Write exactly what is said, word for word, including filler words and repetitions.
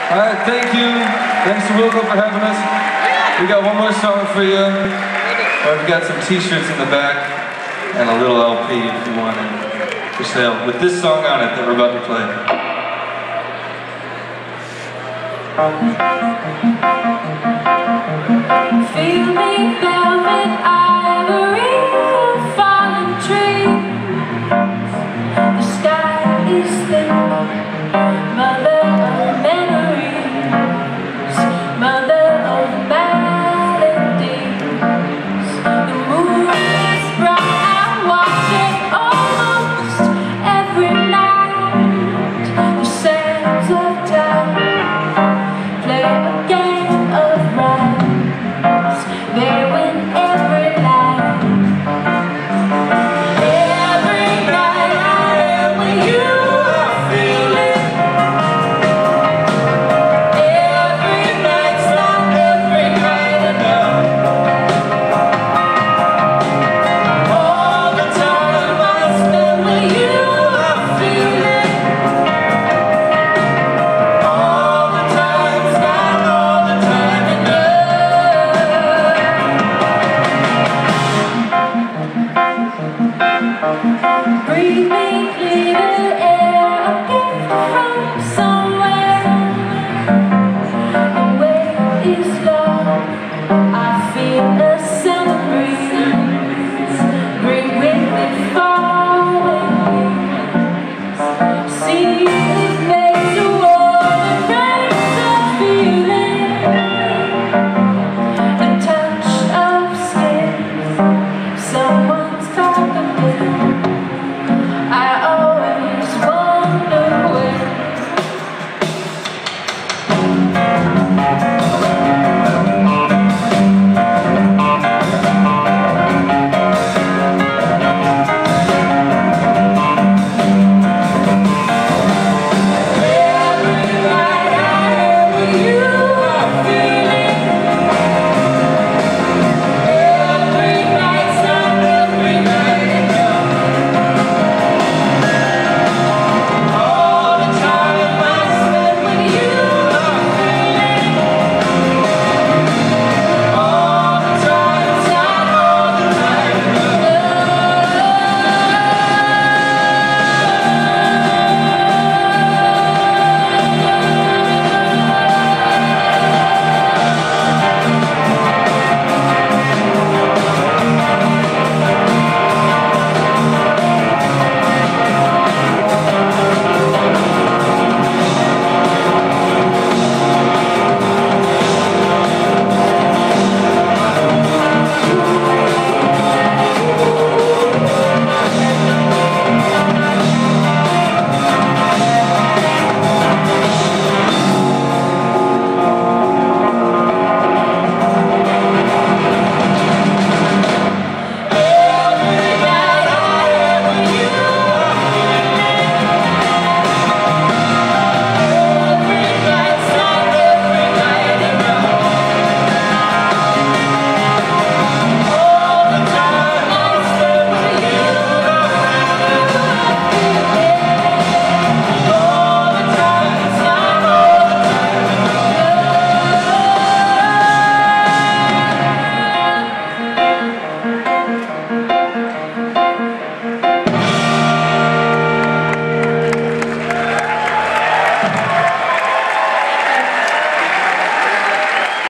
All right, thank you. Thanks to Wilco for having us. We got one more song for you. We've got some t-shirts in the back and a little L P if you want it for sale with this song on it that we're about to play. Feel me velvet ivory.